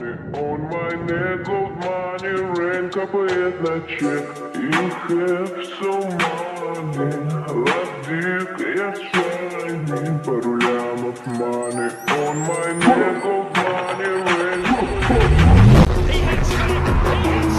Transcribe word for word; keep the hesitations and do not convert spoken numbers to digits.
money on my neck, gold money, rain капает на чек. You have so money, like dick, я shining. Пару лямов money on my neck, gold money, rain.